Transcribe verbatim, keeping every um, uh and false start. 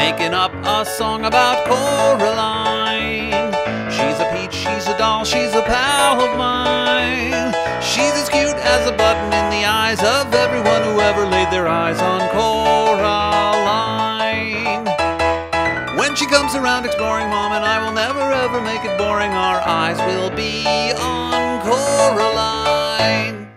making up a song about Coraline. She's a peach, she's a doll, she's a pal of mine. She's as cute as a button in the eyes of everyone who ever laid their eyes on Coraline. When she comes around exploring, Mom and I will never ever make it boring. Our eyes will be on Coraline.